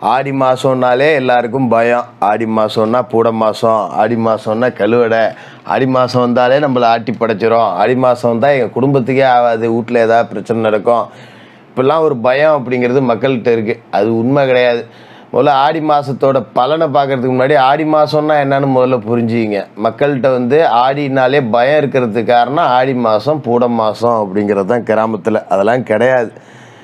ஆடி மாதம்னாலே எல்லாருக்கும் பயம். ஆடி மாதம்னா பூட மாதம், ஆடி மாதம்னா கழுவடை, ஆடி மாதம் வந்தாலே நம்மளை ஆட்டி படைச்சிரும், ஆடி மாதம் வந்தால் எங்கள் குடும்பத்துக்கே ஆகாது, வீட்டில் ஏதாவது பிரச்சனை நடக்கும், இப்படிலாம் ஒரு பயம் அப்படிங்கிறது மக்கள்கிட்ட இருக்குது. அது உண்மை கிடையாது. முதல்ல ஆடி மாதத்தோட பலனை பார்க்குறதுக்கு முன்னாடி ஆடி மாதம்னா என்னன்னு முதல்ல புரிஞ்சுக்கிங்க. மக்கள்கிட்ட ஆடினாலே பயம் இருக்கிறதுக்கு காரணம் ஆடி மாதம் பூட மாதம் அப்படிங்கிறது தான் கிராமத்தில். அதெல்லாம் கிடையாது.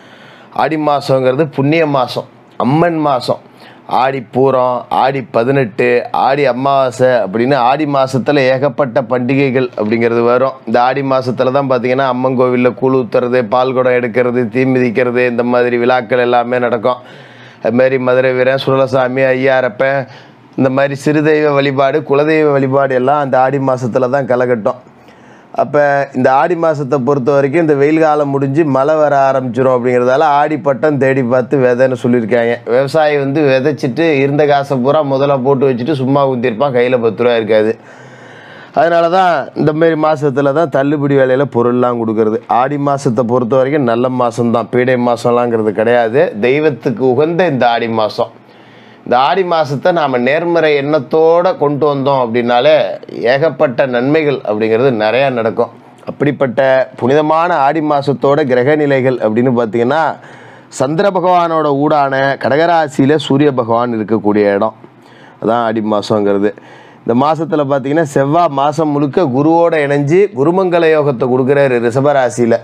ஆடி மாதங்கிறது புண்ணிய மாதம், அம்மன் மாதம். ஆடி பூரம், ஆடி 18, ஆடி அமாவாசை அப்படின்னு ஆடி மாதத்தில் ஏகப்பட்ட பண்டிகைகள் அப்படிங்கிறது வரும். இந்த ஆடி மாதத்தில் தான் பார்த்திங்கன்னா அம்மன் கோவிலில் கூழ் ஊற்றுறது, பால் குடம் எடுக்கிறது, தீ மிதிக்கிறது, இந்த மாதிரி விழாக்கள் எல்லாமே நடக்கும். அதுமாரி மதுரை வீரன், சுடலசாமி, ஐயாரப்பன், இந்த மாதிரி சிறுதெய்வ வழிபாடு, குலதெய்வ வழிபாடு எல்லாம் அந்த ஆடி மாதத்தில் தான் களைகட்டும். அப்போ இந்த ஆடி மாதத்தை பொறுத்த வரைக்கும் இந்த வெயில் காலம் முடிஞ்சு மழை வர ஆரம்பிச்சிடும். அப்படிங்கிறதால ஆடி பட்டம் தேடி பார்த்து விதைன்னு சொல்லியிருக்காங்க. விவசாயி விதைச்சிட்டு இருந்த காசை பூரா முதல்ல போட்டு வச்சுட்டு சும்மா ஊற்றிருப்பான், கையில் 10 ரூபா இருக்காது. அதனால தான் இந்தமாரி மாதத்தில் தான் தள்ளுபடி வேலையில் பொருள்லாம் கொடுக்கறது. ஆடி மாதத்தை பொறுத்த வரைக்கும் நல்ல மாதம்தான், பீடை மாதம்லாங்கிறது கிடையாது. தெய்வத்துக்கு உகந்த இந்த ஆடி மாதம். இந்த ஆடி மாதத்தை நாம் நேர்மறை எண்ணத்தோடு கொண்டு வந்தோம் அப்படின்னாலே ஏகப்பட்ட நன்மைகள் அப்படிங்கிறது நிறையா நடக்கும். அப்படிப்பட்ட புனிதமான ஆடி மாதத்தோட கிரக நிலைகள் அப்படின்னு பார்த்திங்கன்னா, சந்திர பகவானோட ஊடான கடகராசியில் சூரிய பகவான் இருக்கக்கூடிய இடம் அதான் ஆடி மாதங்கிறது. இந்த மாதத்தில் பார்த்திங்கன்னா செவ்வாய் மாதம் முழுக்க குருவோடு இணைஞ்சு குருமங்கல யோகத்தை கொடுக்குறாரு ரிஷபராசியில்.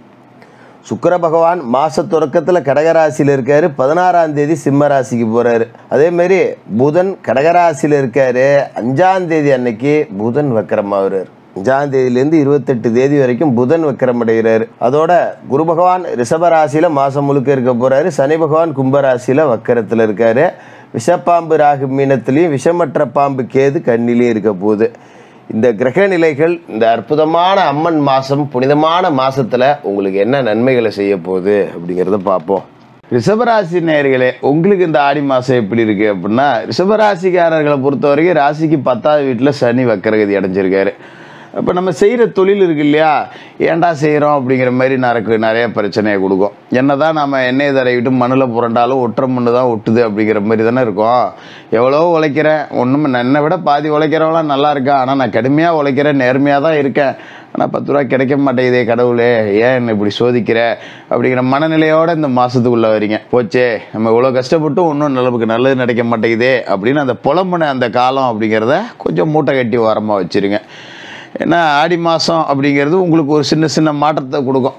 சுக்கிர பகவான் மாத தொடக்கத்தில் கடகராசியில் இருக்கார், 16ஆம் தேதி சிம்ம ராசிக்கு போகிறாரு. அதேமாரி புதன் கடகராசியில் இருக்கார், 5ஆம் தேதி அன்னைக்கு புதன் வக்கரமாகிறார். 5ஆம் தேதியிலேருந்து 28 தேதி வரைக்கும் புதன் வக்கரமடைகிறார். அதோட குரு பகவான் ரிஷபராசியில் மாதம் முழுக்க இருக்க போகிறாரு. சனி பகவான் கும்பராசியில் வக்கரத்தில் இருக்கார். விஷப்பாம்பு ராகு மீனத்துலேயும், விஷமற்ற பாம்பு கேது கண்ணிலையும் இருக்க போகுது. இந்த கிரக நிலைகள் இந்த அற்புதமான அம்மன் மாதம், புனிதமான மாதத்தில் உங்களுக்கு என்ன நன்மைகளை செய்ய போகுது அப்படிங்கிறத பார்ப்போம். ரிஷபராசி நேயர்களே, உங்களுக்கு இந்த ஆடி மாதம் எப்படி இருக்குது அப்படின்னா, ரிஷபராசிக்காரர்களை பொறுத்த வரைக்கும் ராசிக்கு 10ஆவது வீட்டில் சனி வக்கரகதி அடைஞ்சிருக்காரு. அப்போ நம்ம செய்கிற தொழில் இருக்கு இல்லையா, ஏன்டா செய்கிறோம் அப்படிங்கிற மாதிரி நிறைய பிரச்சனையை கொடுக்கும். என்ன தான் நம்ம எண்ணெயை தடவிட்டு மண்ணில் புரண்டாலும் ஒட்டுற மண்ணு தான் ஒட்டுது அப்படிங்கிற மாதிரி தானே இருக்கும். எவ்வளோ உழைக்கிறேன், ஒன்றும் என்னை விட பாதி உழைக்கிறவங்களாம் நல்லா இருக்கேன், ஆனால் நான் கடுமையாக உழைக்கிறேன், நேர்மையாக தான் இருக்கேன், ஆனால் 10 ரூபா கிடைக்க மாட்டேங்குதே கடவுளே, ஏன் என்னை இப்படி சோதிக்கிற அப்படிங்கிற மனநிலையோடு இந்த மாதத்துக்குள்ளே வரீங்க. போச்சே, நம்ம இவ்வளோ கஷ்டப்பட்டு ஒன்றும் நிலவுக்கு நல்லது நடக்க மாட்டேங்குதே அப்படின்னு அந்த புலம்புன அந்த காலம் அப்படிங்கிறத கொஞ்சம் மூட்டை கட்டி ஓரமாக வச்சுருங்க. ஏன்னா ஆடி மாதம் அப்படிங்கிறது உங்களுக்கு ஒரு சின்ன மாற்றத்தை கொடுக்கும்.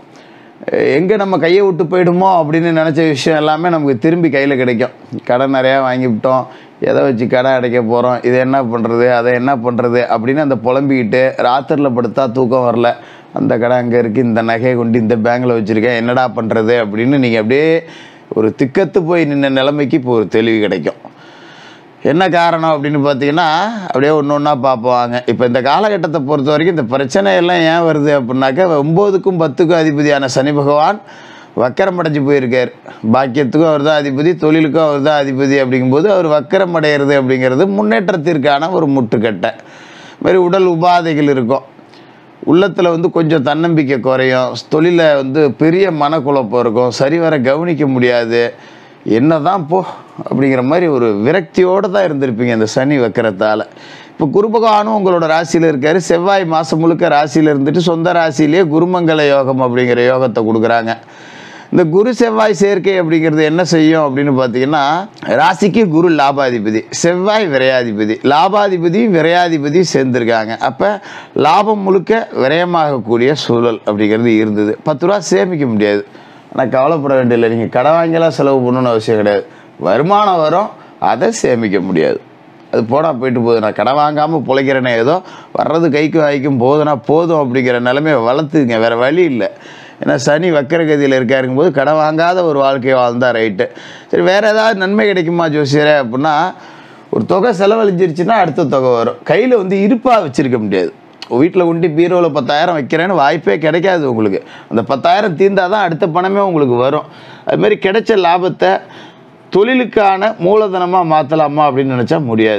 எங்கே நம்ம கையை விட்டு போயிடுமோ அப்படின்னு நினச்ச விஷயம் எல்லாமே நமக்கு திரும்பி கையில் கிடைக்கும். கடன் நிறையா வாங்கிவிட்டோம், எதை வச்சு கடன் அடைக்க போகிறோம், இதை என்ன பண்ணுறது, அதை என்ன பண்ணுறது அப்படின்னு அந்த புலம்பிக்கிட்டு ராத்திரியில் படுத்தா தூக்கம் வரல, அந்த கடை அங்கே இருக்குது, இந்த நகையை கொண்டு இந்த பேங்கில் வச்சுருக்கேன், என்னடா பண்ணுறது அப்படின்னு நீங்கள் அப்படியே ஒரு திக்கத்து போய் நின்ன நிலைமைக்கு இப்போ ஒரு தெளிவு கிடைக்கும். என்ன காரணம் அப்படின்னு பார்த்தீங்கன்னா, அப்படியே ஒன்று ஒன்றா பார்ப்போங்க. இப்போ இந்த காலகட்டத்தை பொறுத்த வரைக்கும் இந்த பிரச்சனையெல்லாம் ஏன் வருது அப்படின்னாக்கா, 9க்கும் 10க்கும் அதிபதியான சனி பகவான் வக்கரம் அடைஞ்சு போயிருக்கார். பாக்கியத்துக்கும் அவர் தான் அதிபதி, தொழிலுக்கும் அவர் தான் அதிபதி. அப்படிங்கும்போது அவர் வக்கரம் அடைகிறது அப்படிங்கிறது முன்னேற்றத்திற்கான ஒரு முட்டுக்கட்டை. மாதிரி உடல் உபாதைகள் இருக்கும், உள்ளத்தில் கொஞ்சம் தன்னம்பிக்கை குறையும், தொழிலில் பெரிய மனக்குழப்பம் இருக்கும், சரிவர கவனிக்க முடியாது, என்ன தான் போ அப்படிங்கிற மாதிரி ஒரு விரக்தியோடு தான் இருந்திருப்பீங்க இந்த சனி வக்கரத்தால். இப்போ குரு பகவானும் உங்களோட ராசியில் இருக்கார். செவ்வாய் மாதம் முழுக்க ராசியில் இருந்துட்டு சொந்த ராசியிலேயே குருமங்கல யோகம் அப்படிங்கிற யோகத்தை கொடுக்குறாங்க. இந்த குரு செவ்வாய் சேர்க்கை அப்படிங்கிறது என்ன செய்யும் அப்படின்னு பார்த்தீங்கன்னா, ராசிக்கு குரு லாபாதிபதி, செவ்வாய் விரையாதிபதி, லாபாதிபதி விரையாதிபதி சேர்ந்துருக்காங்க. அப்போ லாபம் முழுக்க விரயமாகக்கூடிய சூழல் அப்படிங்கிறது இருந்தது. 10 ரூபா சேமிக்க முடியாது. ஆனால் கவலைப்பட வேண்டியதில்லை, நீங்கள் கடன் வாங்கியெல்லாம் செலவு பண்ணணும்னு அவசியம் கிடையாது. வருமானம் வரும், அதை சேமிக்க முடியாது, அது போனால் போயிட்டு போகுது. நான் கடன் வாங்காமல் பிழைக்கிறேனே, ஏதோ வர்றது கைக்கும் வாய்க்கும் போதுனா போதும் அப்படிங்கிற நிலைமையை வளர்த்துங்க, வேறு வழி இல்லை. ஏன்னா சனி வக்கரகதியில் இருக்காருங்கும் போது கடன் வாங்காத ஒரு வாழ்க்கையை வாழ்ந்தால் ரைட்டு. சரி, வேறு ஏதாவது நன்மை கிடைக்குமா ஜோசியரே அப்படின்னா, ஒரு தொகை செலவழிஞ்சிருச்சுன்னா அடுத்த தொகை வரும். கையில் இருப்பாக வச்சுருக்க முடியாது. வீட்டில் கொண்டு பீரோவில் 10,000 வைக்கிறேன்னு வாய்ப்பே கிடைக்காது உங்களுக்கு. அந்த 10,000 தீர்ந்தால் தான் அடுத்த பணமே உங்களுக்கு வரும். அதுமாதிரி கிடைச்ச லாபத்தை தொழிலுக்கான மூலதனமாக மாற்றலாமா அப்படின்னு நினச்சா முடியாது.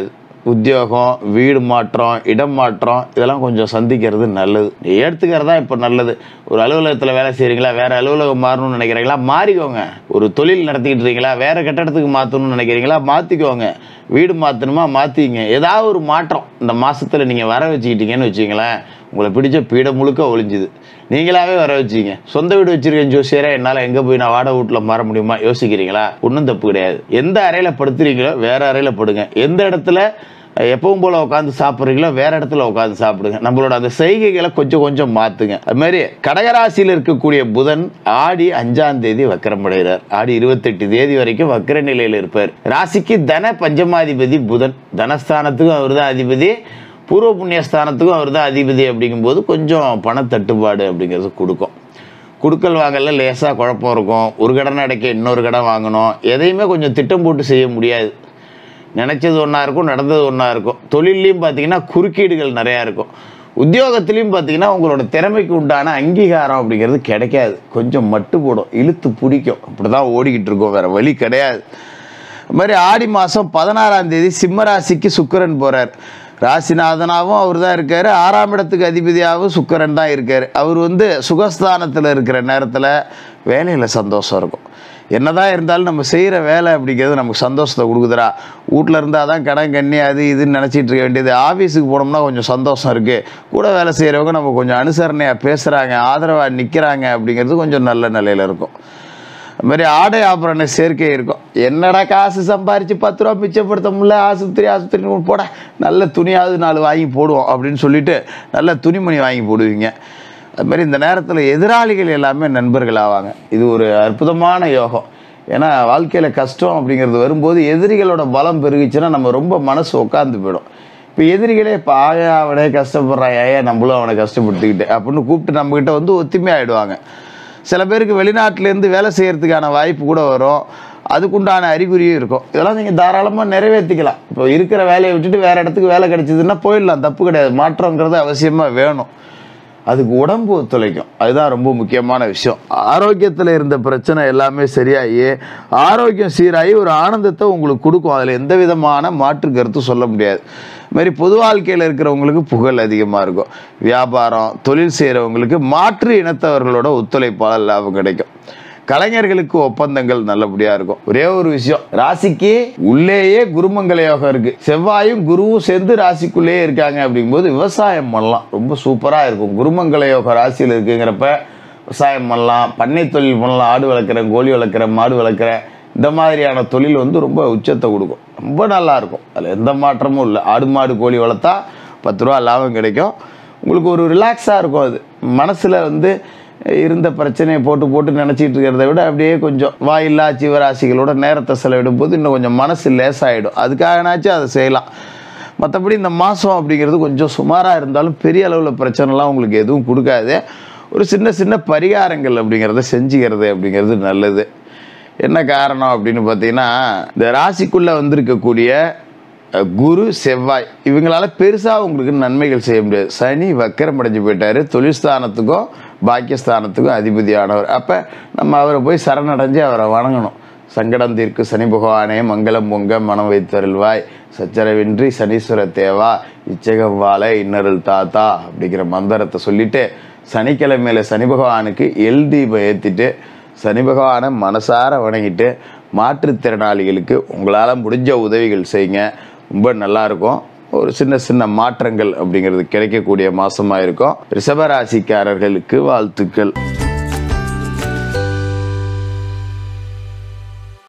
உத்தியோகம், வீடு மாற்றம், இடம் மாற்றம் இதெல்லாம் கொஞ்சம் சந்திக்கிறது நல்லது. எடுத்துக்கிறதா இப்போ நல்லது. ஒரு அலுவலகத்தில் வேலை செய்கிறீங்களா, வேறு அலுவலகம் மாறணும்னு நினைக்கிறீங்களா, மாறிக்கோங்க. ஒரு தொழில் நடத்திக்கிட்டு இருக்கீங்களா, வேறு கட்டடத்துக்கு மாற்றணும்னு நினைக்கிறீங்களா, மாற்றிக்கோங்க. வீடு மாற்றணுமா, மாற்றிங்க. ஏதாவது ஒரு மாற்றம் இந்த மாதத்தில் நீங்கள் வர வச்சுக்கிட்டீங்கன்னு வச்சிங்களேன், உங்களை பிடிச்ச பீடம் முழுக்க ஒழிஞ்சுது. நீங்களாவே வர வச்சிங்க. சொந்த வீடு வச்சிருக்கேன் ஜோசியரே, என்னால் எங்கே போய் நான் வாடகை வீட்டில் மாற முடியுமா யோசிக்கிறீங்களா? ஒன்றும் தப்பு கிடையாது. எந்த அறையில் படுத்துறீங்களோ வேறு அறையில் படுங்க. எந்த இடத்துல எப்பவும் போல் உட்காந்து சாப்பிட்றீங்களோ வேறு இடத்துல உட்காந்து சாப்பிடுங்க. நம்மளோட அந்த செய்கைகளை கொஞ்சம் கொஞ்சம் மாற்றுங்க. அது மாதிரி கடகராசியில் இருக்கக்கூடிய புதன் ஆடி 5ஆம் தேதி வக்கரமடைகிறார். ஆடி 28 தேதி வரைக்கும் வக்கர நிலையில் இருப்பார். ராசிக்கு தன பஞ்சமாதிபதி புதன். தனஸ்தானத்துக்கும் அவர் தான் அதிபதி, பூர்வ புண்ணியஸ்தானத்துக்கும் அவர் தான் அதிபதி. அப்படிங்கும்போது கொஞ்சம் பணத்தட்டுப்பாடு அப்படிங்கிறது கொடுக்கும். குடுக்கல் வாங்கல லேசாக குழப்பம் இருக்கும். ஒரு கடன் அடைக்க இன்னொரு கடன் வாங்கணும். எதையுமே கொஞ்சம் திட்டம் போட்டு செய்ய முடியாது. நினச்சது ஒன்றா இருக்கும், நடந்தது ஒன்றா இருக்கும். தொழிலையும் பார்த்தீங்கன்னா குறுக்கீடுகள் நிறையா இருக்கும். உத்தியோகத்துலேயும் பார்த்தீங்கன்னா உங்களோட திறமைக்கு உண்டான அங்கீகாரம் அப்படிங்கிறது கிடைக்காது. கொஞ்சம் மட்டு போடும், இழுத்து பிடிக்கும். அப்படி தான் ஓடிக்கிட்டு இருக்கோம், வேறு வழி கிடையாது. அது மாதிரி ஆடி மாதம் 16ஆம் தேதி சிம்ம ராசிக்கு சுக்கிரன் போகிறார். ராசிநாதனாகவும் அவர் தான் இருக்கார். 6ஆம் இடத்துக்கு அதிபதியாகவும் சுக்கிரன் தான் இருக்கார். அவர் சுகஸ்தானத்தில் இருக்கிற நேரத்தில் வேலையில் சந்தோஷம் இருக்கும். என்னதான் இருந்தாலும் நம்ம செய்கிற வேலை அப்படிங்கிறது நமக்கு சந்தோஷத்தை கொடுக்குதுரா. வீட்டில் இருந்தால் தான் கடன் கண்ணி அது இதுன்னு நினச்சிட்டு இருக்க வேண்டியது. ஆஃபீஸுக்கு போனோம்னா கொஞ்சம் சந்தோஷம் இருக்குது. கூட வேலை செய்கிறவங்க நம்ம கொஞ்சம் அனுசரணையாக பேசுகிறாங்க, ஆதரவாக நிற்கிறாங்க அப்படிங்கிறது கொஞ்சம் நல்ல நிலையில் இருக்கும். அது மாதிரி ஆடை ஆபரண சேர்க்கை இருக்கும். என்னடா காசு சம்பாரித்து 10 ரூபா மிச்சப்படுத்த முடியல, ஆஸ்பத்திரி போட நல்ல துணியாவது 4 வாங்கி போடுவோம் அப்படின்னு சொல்லிட்டு நல்ல துணிமணி வாங்கி போடுவீங்க. அது மாதிரி இந்த நேரத்தில் எதிராளிகள் எல்லாமே நண்பர்கள் ஆவாங்க. இது ஒரு அற்புதமான யோகம். ஏன்னா வாழ்க்கையில் கஷ்டம் அப்படிங்கிறது வரும்போது எதிரிகளோட பலம் பெருகிச்சுன்னா நம்ம ரொம்ப மனசு உட்காந்து போயிடும். இப்போ எதிரிகளே இப்போ அவனே கஷ்டப்படுறான், ஏன் நம்மளும் அவனை கஷ்டப்படுத்திக்கிட்டு அப்படின்னு கூப்பிட்டு நம்மக்கிட்ட ஒத்துமையாக ஆகிடுவாங்க. சில பேருக்கு வெளிநாட்டிலேருந்து வேலை செய்கிறதுக்கான வாய்ப்பு கூட வரும். அதுக்குண்டான அறிகுறியும் இருக்கும். இதெல்லாம் நீங்கள் தாராளமாக நிறைவேற்றிக்கலாம். இப்போ இருக்கிற வேலையை விட்டுட்டு வேறு இடத்துக்கு வேலை கிடைச்சிதுன்னா போயிடலாம், தப்பு கிடையாது. மாற்றங்கிறது அவசியமாக வேணும். அதுக்கு உடம்பு ஒத்துழைக்கும். அதுதான் ரொம்ப முக்கியமான விஷயம். ஆரோக்கியத்தில் இருந்த பிரச்சனை எல்லாமே சரியாகி ஆரோக்கியம் சீராகி ஒரு ஆனந்தத்தை உங்களுக்கு கொடுக்கும். அதில் எந்த விதமான மாற்று கருத்து சொல்ல முடியாது. இதுமாதிரி பொது வாழ்க்கையில் இருக்கிறவங்களுக்கு புகழ் அதிகமாக இருக்கும். வியாபாரம் தொழில் செய்கிறவங்களுக்கு மாற்று இனத்தவர்களோட ஒத்துழைப்பால் லாபம் கிடைக்கும். கலைஞர்களுக்கு ஒப்பந்தங்கள் நல்லபடியாக இருக்கும். ஒரே ஒரு விஷயம், ராசிக்கு உள்ளேயே குருமங்கள யோகம் இருக்குது. செவ்வாயும் குருவும் சேர்ந்து ராசிக்குள்ளேயே இருக்காங்க. அப்படிங்கும்போது விவசாயம் பண்ணலாம், ரொம்ப சூப்பராக இருக்கும். குருமங்கள யோகம் ராசியில் இருக்குங்கிறப்ப விவசாயம் பண்ணலாம், பண்ணை தொழில் பண்ணலாம். ஆடு வளர்க்குறேன், கோழி வளர்க்குறேன், மாடு வளர்க்குறேன், இந்த மாதிரியான தொழில் ரொம்ப உச்சத்தை கொடுக்கும். ரொம்ப நல்லாயிருக்கும். அதில் எந்த மாற்றமும் இல்லை. ஆடு மாடு கோழி வளர்த்தா 10 ரூபா லாபம் கிடைக்கும். உங்களுக்கு ஒரு ரிலாக்ஸாக இருக்கும். அது மனசில் இருந்த பிரச்சனையை போட்டு நினச்சிட்டு இருக்கிறத விட அப்படியே கொஞ்சம் வாயில்லா ஜீவராசிகளோட நேரத்தை செலவிடும் போது இன்னும் கொஞ்சம் மனசு லேசாகிடும். அதுக்காகனாச்சும் அதை செய்யலாம். மற்றபடி இந்த மாதம் அப்படிங்கிறது கொஞ்சம் சுமாராக இருந்தாலும் பெரிய அளவில் பிரச்சனைலாம் உங்களுக்கு எதுவும் கொடுக்காது. ஒரு சின்ன பரிகாரங்கள் அப்படிங்கிறத செஞ்சுக்கிறது அப்படிங்கிறது நல்லது. என்ன காரணம் அப்படின்னு பார்த்தீங்கன்னா, இந்த ராசிக்குள்ளே வந்திருக்கக்கூடிய குரு செவ்வாய் இவங்களால பெருசாக உங்களுக்கு நன்மைகள் செய்ய முடியாது. சனி வக்கரம் அடைஞ்சு போயிட்டார். தொழில் ஸ்தானத்துக்கும் பாக்கியஸ்தானத்துக்கும் அதிபதியானவர். அப்போ நம்ம அவரை போய் சரணடைஞ்சு அவரை வணங்கணும். சங்கடம் தீர்க்கு சனி பகவானே, மங்களம் பொங்க மனம் வைத்தருள்வாய், சச்சரவின்றி சனீஸ்வர தேவா, இச்சகம் வாழ இன்னருள் தாத்தா அப்படிங்கிற மந்திரத்தை சொல்லிட்டு சனிக்கிழமையில சனி பகவானுக்கு எல் தீபம் ஏற்றிட்டு சனி பகவானை மனசார வணங்கிட்டு மாற்றுத்திறனாளிகளுக்கு உங்களால் முடிஞ்ச உதவிகள் செய்யுங்க. ரொம்ப நல்லாயிருக்கும். ஒரு சின்ன மாற்றங்கள் அப்படிங்கிறது கிடைக்கக்கூடிய மாதமாக இருக்கும். ரிஷபராசிக்காரர்களுக்கு வாழ்த்துக்கள்.